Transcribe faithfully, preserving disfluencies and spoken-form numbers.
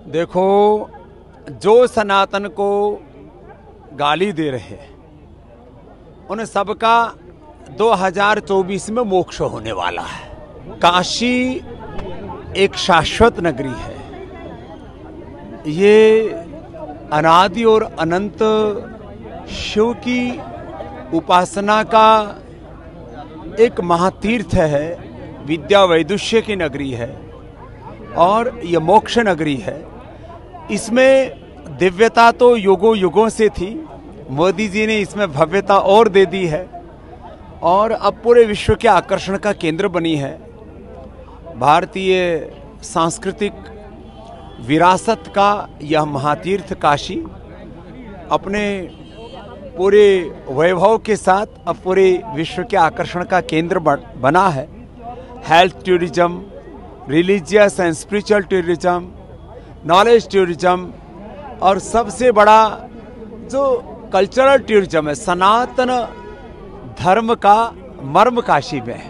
देखो, जो सनातन को गाली दे रहे हैं उन सबका दो हज़ार चौबीस में मोक्ष होने वाला है। काशी एक शाश्वत नगरी है। ये अनादि और अनंत शिव की उपासना का एक महातीर्थ है, विद्या वैदुष्य की नगरी है और ये मोक्ष नगरी है। इसमें दिव्यता तो युगों युगों से थी, मोदी जी ने इसमें भव्यता और दे दी है और अब पूरे विश्व के आकर्षण का केंद्र बनी है। भारतीय सांस्कृतिक विरासत का यह महातीर्थ काशी अपने पूरे वैभव के साथ अब पूरे विश्व के आकर्षण का केंद्र बना है। Health tourism, religious and spiritual tourism, knowledge tourism और सबसे बड़ा जो कल्चरल टूरिज्म है, सनातन धर्म का मर्म काशी में है।